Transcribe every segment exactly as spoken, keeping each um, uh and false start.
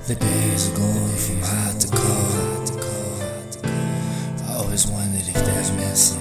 The days are going from hot to cold. I always wondered if there's missing.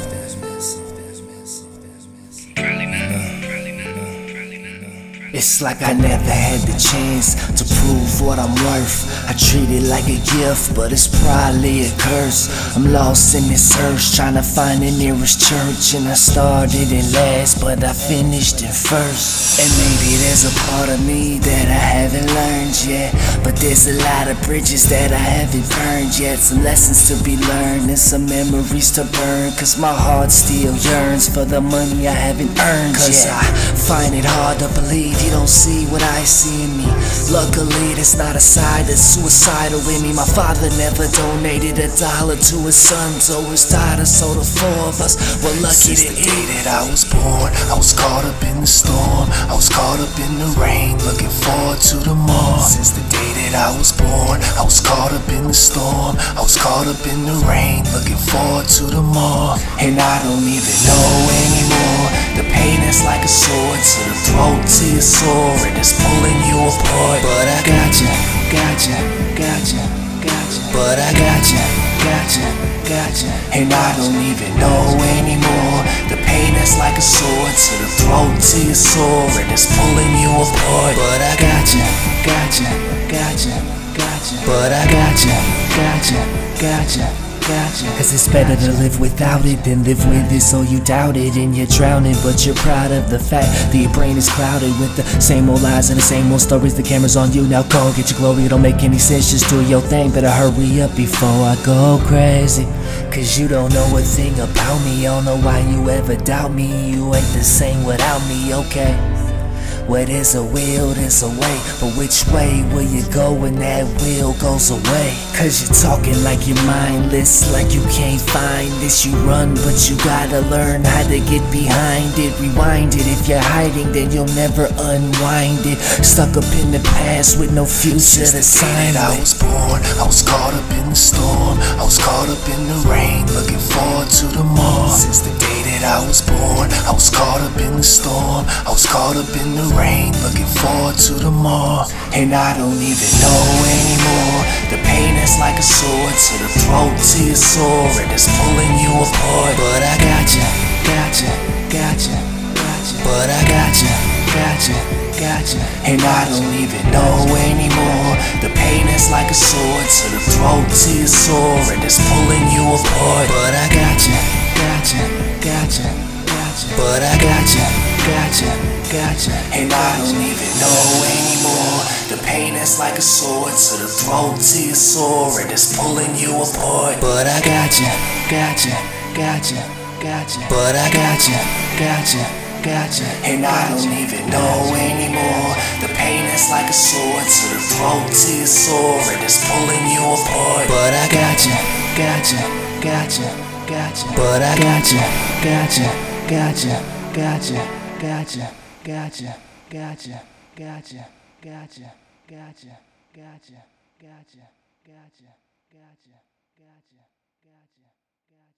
It's like I never had the chance to prove what I'm worth. I treat it like a gift, but it's probably a curse. I'm lost in this search, trying to find the nearest church. And I started in last, but I finished in first. And maybe there's a part of me that I haven't learned yet, but there's a lot of bridges that I haven't burned yet. Some lessons to be learned and some memories to burn, cause my heart still yearns for the money I haven't earned yet. Cause I find it hard to believe you don't see what I see in me. Luckily there's not a side that's suicidal in me. My father never donated a dollar to his sons or his daughters, so the four of us were lucky. Since the day that I was born, I was caught up in the storm, I was caught up in the rain, looking forward to the morn. Since the day that I was born, I was caught up in the storm, I was caught up in the rain, looking forward to the morn. And I don't even know anymore. The pain is like a sword to the throat, to your soul, and it's pulling you apart. But I gotcha, gotcha, gotcha, gotcha. But I gotcha, gotcha, gotcha. And I don't even know anymore. The pain is like a sword to the throat, to your soul, and it's pulling you apart. But I gotcha, gotcha, gotcha, gotcha. But I gotcha, gotcha, gotcha. Cause it's better to live without it than live with it, so you doubt it and you're drowning. But you're proud of the fact that your brain is clouded with the same old lies and the same old stories. The camera's on you, now go get your glory. It don't make any sense, just do your thing. Better hurry up before I go crazy, cause you don't know a thing about me. I don't know why you ever doubt me. You ain't the same without me, okay? Where there's a will, there's a way, but which way will you go when that will goes away? Cause you're talking like you're mindless, like you can't find this. You run, but you gotta learn how to get behind it. Rewind it, if you're hiding, then you'll never unwind it. Stuck up in the past with no future to sign. I was born, I was caught up in the storm, I was caught up in the rain, looking forward to the morn. Since the day that I was born, I was caught up in the storm, I was caught up in the rain, looking forward to the morn. And I don't even know anymore. The pain is like a sword to the throat, to your soul, and it's pulling you apart. But I gotcha, gotcha, gotcha, gotcha. But I gotcha, gotcha, gotcha. And I don't even know anymore. The pain is like a sword to the throat, to your soul, and it's pulling you apart. But I gotcha, gotcha, gotcha, gotcha. But I gotcha, gotcha, gotcha. And I don't even know anymore. The pain is like a sword to the throat, to your soul, and it's pulling you apart. But I gotcha, gotcha, gotcha, gotcha. But I gotcha, gotcha, gotcha. And I don't even know anymore. The pain is like a sword to the throat, to your soul, and it's pulling you apart. But I gotcha, gotcha, gotcha, gotcha. But I gotcha, gotcha, gotcha, gotcha, gotcha, gotcha, gotcha, gotcha, gotcha, gotcha, gotcha, gotcha, gotcha, gotcha, gotcha, gotcha, gotcha.